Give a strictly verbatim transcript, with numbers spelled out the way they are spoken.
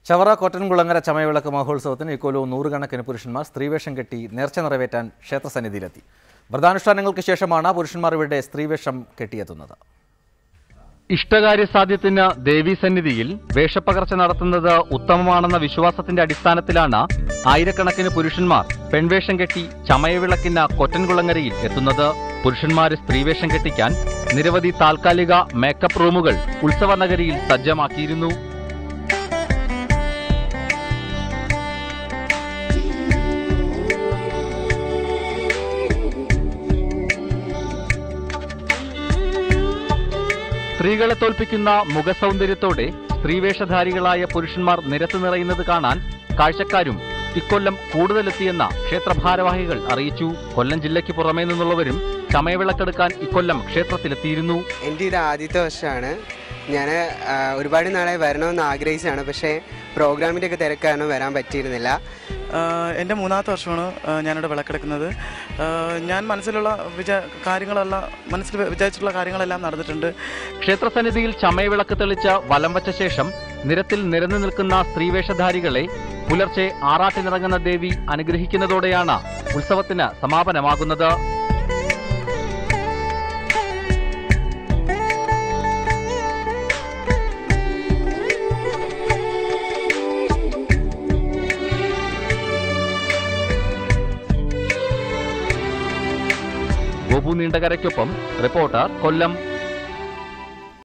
ചവറ കോട്ടൻകുളങ്ങര ചമയ വിളക്ക് മഹോത്സവത്തിന് ഇക്കൊല്ലവും നൂറുകണക്കിന് പുരുഷന്മാർ സ്ത്രീവേഷം കെട്ടി നേർച്ച നിറവേറ്റാൻ ക്ഷേത്രസന്നിധിയിലെത്തി. വ്രതാനുഷ്ഠാനങ്ങൾക്ക് ശേഷമാണ് പുരുഷന്മാർ ഇവിടെ സ്ത്രീവേഷം കെട്ടിയെത്തുന്നത്. ഇഷ്ടകാര്യസാധ്യത്തിന് ദേവീസന്നിധിയിൽ വേഷപ്പകർച്ച നടത്തുന്നത് ഉത്തമമാണെന്ന വിശ്വാസത്തിന്റെ അടിസ്ഥാനത്തിലാണ് ആയിരക്കണക്കിന് പുരുഷന്മാർ പെൺവേഷം കെട്ടി ചമയവിളക്കിന് കൊറ്റൻകുളങ്ങരയിൽ എത്തുന്നത്. പുരുഷന്മാരെ സ്ത്രീവേഷം കെട്ടിക്കാൻ നിരവധി താൽക്കാലിക മേക്കപ്പ് റൂമുകൾ ഉത്സവ നഗരിയിൽ സജ്ജമാക്കിയിരുന്നു. സ്ത്രീകളെ തോൽപ്പിക്കുന്ന മുഖസൗന്ദര്യത്തോടെ സ്ത്രീവേഷധാരികളായ പുരുഷന്മാർ നിരത്ത് നിറയുന്നത് കാണാൻ കാഴ്ചക്കാരും ഇക്കൊല്ലം കൂടുതലെത്തിയെന്ന ക്ഷേത്ര ഭാരവാഹികൾ അറിയിച്ചു. കൊല്ലം ജില്ലയ്ക്ക് പുറമേ നിന്നുള്ളവരും ചമയവിളക്കെടുക്കാൻ ഇക്കൊല്ലം ക്ഷേത്രത്തിലെത്തിയിരുന്നു. എൻ്റെ ഇത് ആദ്യത്തെ വർഷമാണ്. ഞാൻ ഒരുപാട് നാളെ വരണമെന്ന് ആഗ്രഹിച്ചാണ്, പക്ഷേ പ്രോഗ്രാമിൻ്റെ ഒക്കെ തിരക്ക് കാരണം വരാൻ പറ്റിയിരുന്നില്ല. എൻ്റെ മൂന്നാമത്തെ വർഷമാണ് ഞാനിവിടെ വിളക്കെടുക്കുന്നത്. ഞാൻ മനസ്സിലുള്ള വിചാ കാര്യങ്ങളെല്ലാം മനസ്സിൽ വിചാരിച്ചിട്ടുള്ള കാര്യങ്ങളെല്ലാം നടന്നിട്ടുണ്ട്. ക്ഷേത്രസന്നിധിയിൽ ചമയവിളക്ക് തെളിച്ച് വലം വച്ച ശേഷം നിരത്തിൽ നിരന്നു നിൽക്കുന്ന സ്ത്രീവേഷധാരികളെ പുലർച്ചെ ആറാട്ടിനിറങ്ങുന്ന ദേവി അനുഗ്രഹിക്കുന്നതോടെയാണ് ഉത്സവത്തിന് സമാപനമാകുന്നത്. ഗോപു നീണ്ടകരയ്ക്കൊപ്പം റിപ്പോർട്ടർ കൊല്ലം.